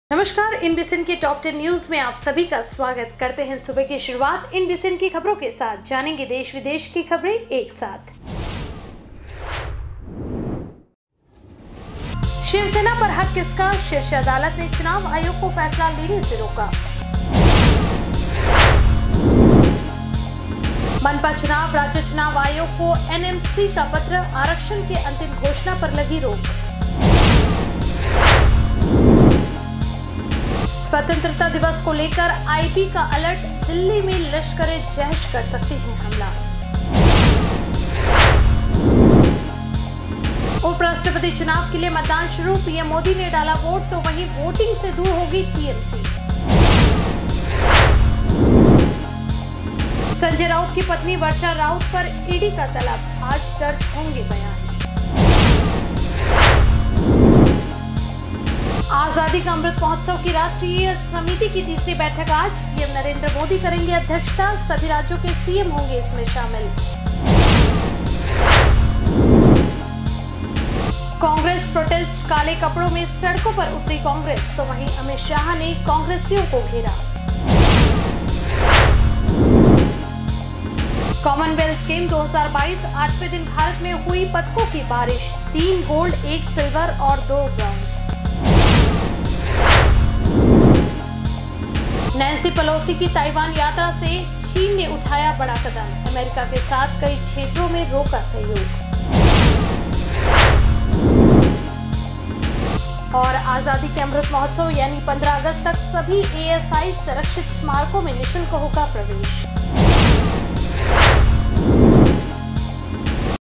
नमस्कार, इन बिसिन के top 10 news में आप सभी का स्वागत करते हैं। सुबह की शुरुआत इन बिसिन की खबरों के साथ जानेंगे देश विदेश की खबरें एक साथ। शिवसेना पर हक किसका, शीर्ष अदालत ने चुनाव आयोग को फैसला लेने से रोका। मनपा चुनाव, राज्य चुनाव आयोग को एनएमसी का पत्र, आरक्षण के अंतिम घोषणा पर लगी रोक। स्वतंत्रता दिवस को लेकर आईबी का अलर्ट, दिल्ली में लश्कर-ए-जैश कर सकते हैं हमला। उपराष्ट्रपति चुनाव के लिए मतदान शुरू, पीएम मोदी ने डाला वोट तो वहीं वोटिंग से दूर होगी टीएमसी। संजय राउत की पत्नी वर्षा राउत पर ईडी का तलब, आज दर्ज होंगे बयान। आजादी का अमृत महोत्सव की राष्ट्रीय समिति की तीसरी बैठक आज, पीएम नरेंद्र मोदी करेंगे अध्यक्षता, सभी राज्यों के सीएम होंगे इसमें शामिल। कांग्रेस प्रोटेस्ट, काले कपड़ों में सड़कों पर उतरी कांग्रेस तो वहीं अमित शाह ने कांग्रेसियों को घेरा। कॉमनवेल्थ गेम 2022 8वें दिन भारत में हुई पदकों की बारिश, 3 गोल्ड, 1 सिल्वर और 2 ब्रॉन्ज। नैन्सी पेलोसी की ताइवान यात्रा से चीन ने उठाया बड़ा कदम, अमेरिका के साथ कई क्षेत्रों में रोका सहयोग। और आजादी के अमृत महोत्सव यानी 15 अगस्त तक सभी एएसआई संरक्षित स्मारकों में निःशुल्क होगा प्रवेश।